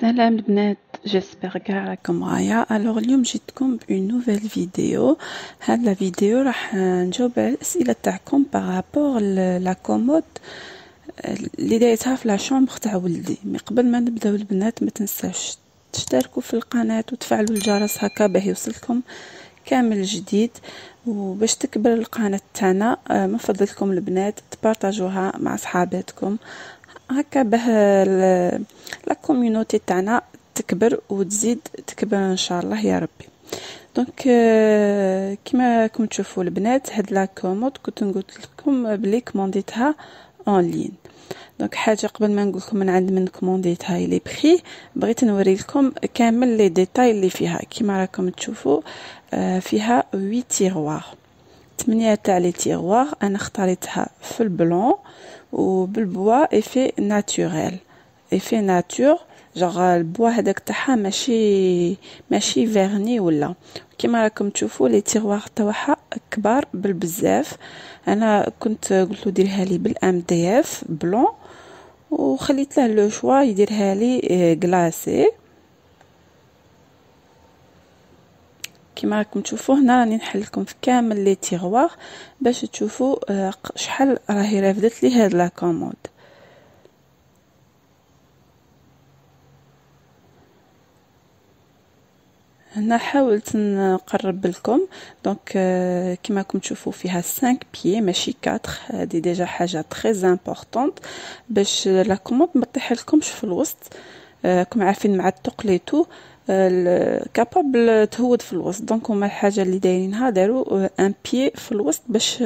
سلام البنات، جيسبر كاع راكم معايا. الوغ اليوم جيتكم بون نوفيل فيديو. هاد لا فيديو راح نجاوب على الاسئله تاعكم بارابور لا كومود اللي دايتها في لا شومبر تاع ولدي. مي قبل ما نبداو البنات ما تنساوش تشتركوا في القناه وتفعلوا الجرس هكا باه يوصلكم كامل جديد. وباش تكبر القناه تاعنا من فضلكم البنات تبارطاجوها مع صحاباتكم هكا باه لا كوميونيتي تاعنا تكبر وتزيد تكبر ان شاء الله يا ربي. دونك كما راكم تشوفوا البنات هاد لا كومود كنت قلت لكم بلي كومونديتها اون لين. دونك حاجه قبل ما نقول لكم من عند من كومونديتها لي بري، بغيت نوري لكم كامل لي ديتاي اللي فيها. كما راكم تشوفوا فيها 8 تيروار، 8 تاع لي تيروار. انا اختاريتها في البلون وبالبوا افي ناتوريل، افي ناتور، جوغ البوا هذاك تاعها ماشي فيرني ولا. كما راكم تشوفوا لي تيروار تاعها كبار بالبزاف. انا كنت قلت له ديرها لي بالام دي اف بلون وخليت له لو شوا يديرها لي غلاسي. كما راكم تشوفوا هنا راني نحل لكم في كامل لي تيروار باش تشوفوا شحال راهي رافدت لي هاد لا كومود. هنا حاولت نقرب لكم. دونك كما راكم تشوفوا فيها 5 بيي ماشي 4. هذه ديجا حاجه تري امبورطونط باش لا كومود ما تطيح لكمش في الوسط. كما عارفين مع التقليتو كابابل تهود في الوسط. دونك هما الحاجه اللي دايرينها داروا ان بيي في الوسط باش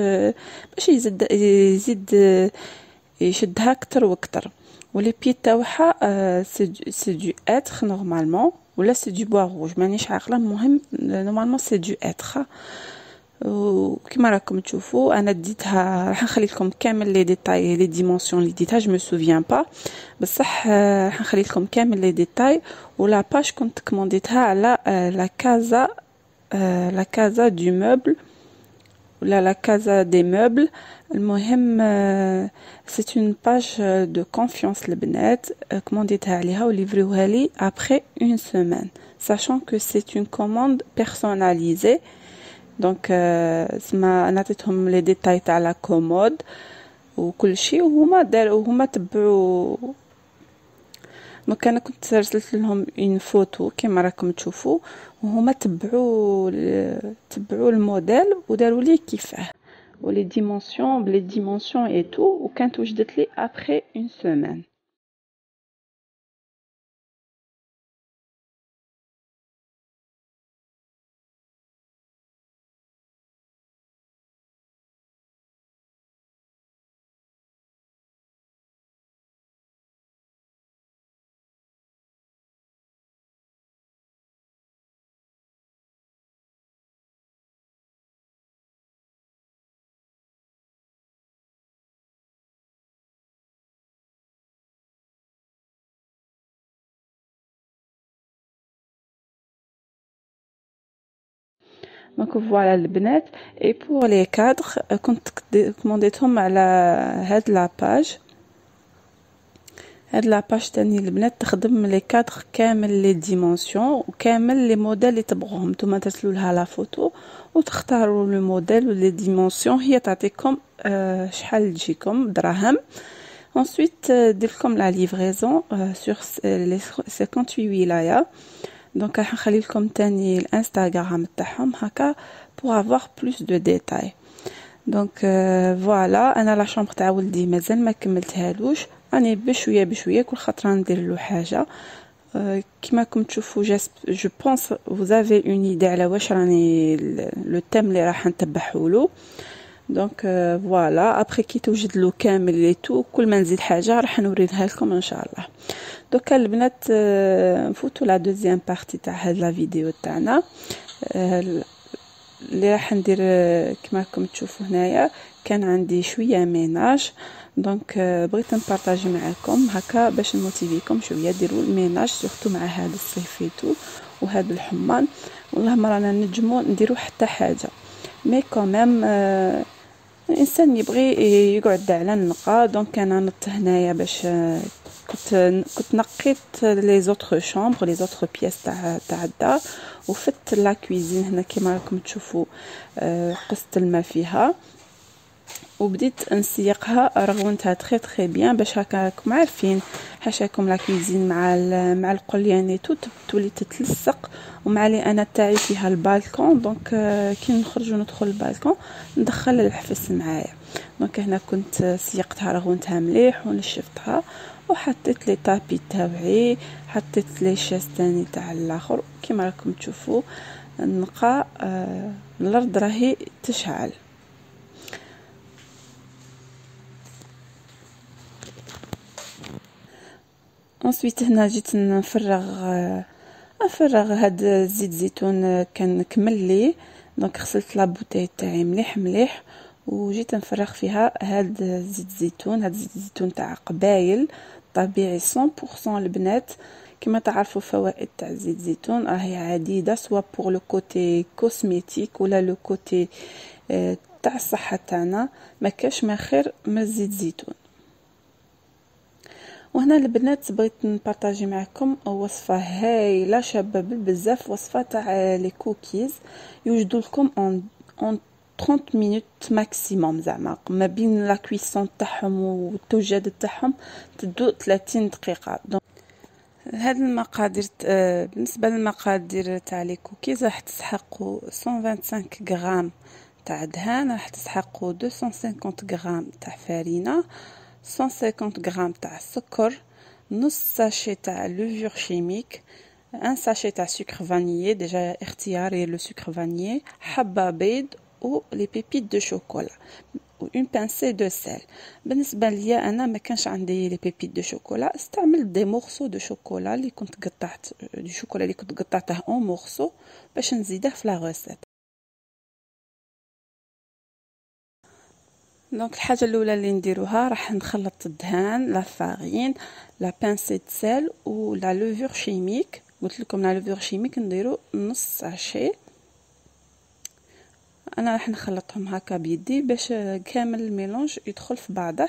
يزيد يشدها اكثر واكثر. ولي بيي تاعها سي دو اتر نورمالمون ولا سي دو بوا روج مانيش عاقله. المهم نورمالمون سي دو اتر. وكما راكم تشوفوا انا ديتها، راح نخلي لكم كامل لي ديتاي لي ديمونسيون اللي ديتها. جو مو سوفيان با بصح راح نخلي لكم كامل لي ديتاي. ولا باج كنت كومونديتها على لا كازا دو موبل ولا لا كازا دي موبل. المهم سي اون باج دو كونفيونس البنات. كومونديتها عليها وليفريوها لي ابري اون سيمين sachant que c'est une commande personnalisée. دونك سما انا عطيتهم لي ديتاي تاع لا كومود وكل شيء وهما داروا وهما تبعوا. دونك انا كنت رسلت لهم اون فوتو كما راكم تشوفوا وهما تبعوا الموديل وداروا لي كيفاه ولي ديمونسيون بلي ديمونسيون اي تو وكانت وجدت لي ابري اون سيمين. دونك فوالا البنات. اي بور لي كادر كنت كومونديتهم على هاد لاباج. هاد لاباج تاني البنات تخدم لي كادر كامل لي ديمونسيون وكامل لي موديل اللي تبغوهم. نتوما ترسلوا لها لا فوتو وتختاروا لو موديل ولي ديمونسيون. هي تعطيكم شحال تجيكم دراهم. ensuite دير لكم لا ليفريزون سور لي 58 ولايه. دونك راح نخلي لكم تاني الانستغرام تاعهم هكا pour avoir plus de détails. دونك فوالا انا لا شومبر تاع ولدي مازال ما كملتهالوش، راني بشويه بشويه كل خطره ندير له حاجه. كما راكم تشوفوا جو بونس vous avez une idée على واش راني لو تيم اللي راح نتبعوا له. دونك فوالا ابري كي توجد له كامل لي تو كل ما نزيد حاجه راح نوريها لكم ان شاء الله. دوكا البنات نفوتوا لا دوزيام بارتي تاع هاد لا فيديو تاعنا اللي راح ندير. كما راكم تشوفوا هنايا كان عندي شويه ميناج. دونك بغيت نبارطاجي معكم هكا باش نموتيفيكم شويه ديروا الميناج سورتو مع هذا الصيفيتو وهذا الحمان. والله ما رانا نجمو نديروا حتى حاجه مي كوميم الانسان يبغي يقعد على النقا. دونك انا نط هنايا باش كنت كنت نقيت لي زوتر شامبر لي زوتر بياس تاع الدار، وفت لا كويزين هنا كيما راكم تشوفوا. قصت الماء فيها وبديت نسيقها، رغونتها تري بيان باش هكا راكم عارفين حاشاكم لا كويزين مع القليان تولي تتلصق. ومع لي انا تاعي فيها البالكون، دونك كي نخرج وندخل البالكون ندخل الحفس معايا. دونك هنا كنت سيقتها رغونتها مليح ونشفتها، وحطيت لي طابي تاوعي، حطيت لي شاز تاني تاع الاخر كيما راكم تشوفوا. النقا الارض راهي تشعل. انسويت هنا جيت نفرغ هاد زيت زيتون كان كمل لي. دونك غسلت لا بوتاي تاعي مليح وجيت نفرغ فيها هاد زيت زيتون. هاد زيت زيتون تاع قبايل طبيعي 100% البنات. كما تعرفوا فوائد تاع زيت زيتون راهي عديده، سواء بور لو كوتي كوسميتيك ولا لو كوتي تاع الصحه تاعنا. ما كاش ما خير من زيت زيتون. وهنا البنات بغيت نبارطاجي معكم وصفه هايله شابه بزاف، وصفه تاع لي كوكيز. يوجدوا لكم اون 30 مينوت ماكسيموم، زعما ما بين لا كويسون تاعهم والتوجد تاعهم تدو 30 دقيقه. هاد المقادير بالنسبه للمقادير تاع لي كوكيز راح تسحقوا 125 غرام تاع دهان، راح تسحقوا 250 غرام تاع فرينه، 150 غرام تاع السكر، نص ساشي تاع لوفور شيميك، ان ساشي تاع سكر فانيي ديجا اختياري لو سكر فانيي، حبه بيض و لي بيبيت دو شوكولا و اون بانسي دو سيل. بالنسبه ليا انا ما كانش عندي لي بيبيت دو شوكولا، استعملت دي مورسو دو شوكولا اللي كنت قطعت دو شوكولا اللي كنت قطعته اون مورسو باش نزيده في لا غوسيت. دونك الحاجه الاولى اللي نديروها راح نخلط الدهان، لا فارين، لا بانسي سيل و لا لوفور شيميك. قلت لكم لا لوفور شيميك نديرو نص ساشي. انا راح نخلطهم هكا بيدي باش كامل الميلونج يدخل في بعضه.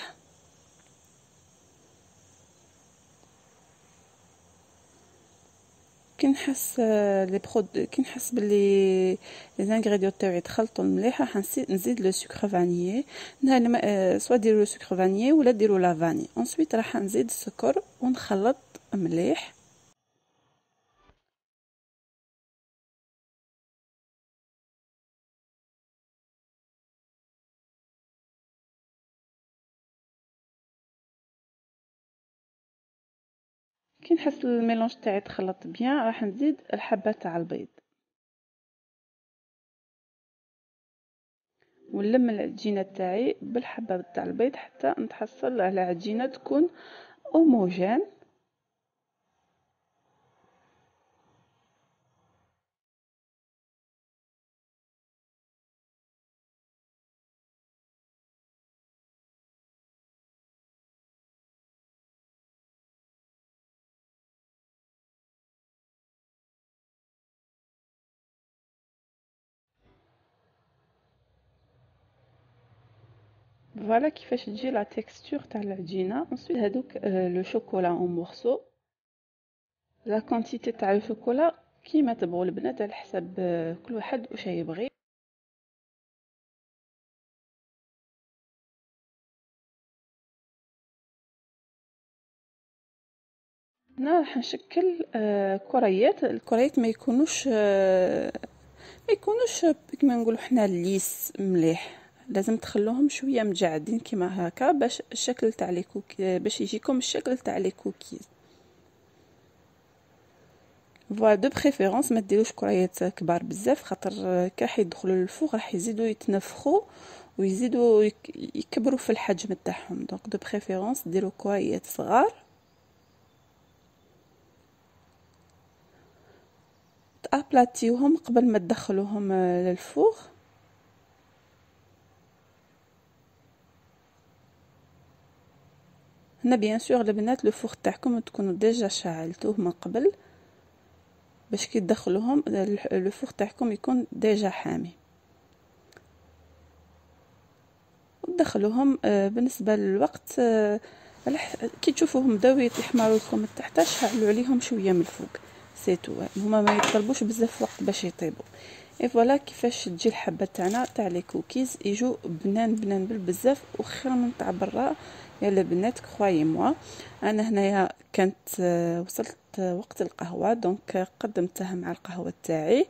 كي نحس باللي لي زانغريديون تاعي تخلطوا مليح راح نزيد لو سكر فانيي. سوا ديروا لو سكر فانيي ولا ديروا لا فاني. انسويت راح نزيد السكر ونخلط مليح. كي نحس الميلونج تاعي تخلط بيان راح نزيد الحبه تاع البيض ونلم العجينه تاعي بالحبه تاع البيض حتى نتحصل على عجينه تكون هوموجين. فوالا كيفاش تجي لا تيكستور تاع العجينه. انسويت هذوك لو شوكولا اون مورسو، لا كونتيتي تاع الشوكولا كيما تبغوا البنات على حسب كل واحد واش يبغي. هنا راح نشكل كريات. الكريات ما يكونوش كما نقولوا حنا ليس مليح، لازم تخلوهم شويه مجعدين كيما هكا باش الشكل تاع لي كوكي، باش يجيكم الشكل تاع لي كوكيز. فوالا دو بريفيرونس ما ديروش كريات كبار بزاف، خاطر كي راح يدخلوا للفوق راح يزيدوا يتنفخوا ويزيدوا يكبروا في الحجم تاعهم. دونك دو بريفيرونس ديروا كريات صغار. تابلاتيوهم قبل ما تدخلوهم للفوق. هنا بيان سور البنات لو فوق تاعكم تكونوا ديجا شعلتوه من قبل باش كي تدخلوهم لو فوق تاعكم يكون ديجا حامي. ودخلوهم بالنسبه للوقت كي تشوفوهم بداو يحمروا لكم من تحت شعلوا عليهم شويه من الفوق سيتو. هما ما يطلبوش بزاف وقت باش يطيبوا. اي فوالا كيفاش تجي الحبه تاعنا تاع لي كوكيز، يجوا بنان بزاف وخير من تاع برا يا البنات كروي موا. انا هنايا كانت وصلت وقت القهوه دونك قدمته مع القهوه تاعي،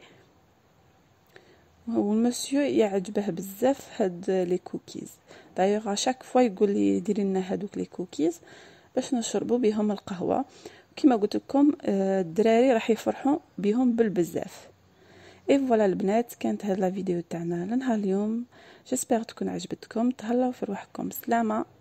والمسيو يعجبه بزاف هاد لي كوكيز. دايوغ شاك فوا يقول لي ديري لنا هادوك لي كوكيز باش نشربوا بهم القهوه. كما قلت لكم الدراري راح يفرحوا بهم بالبزاف. اي فوالا البنات، كانت هاد لا فيديو تاعنا لنهار اليوم. جيسبر تكون عجبتكم. تهلاو في روحكم. سلامه.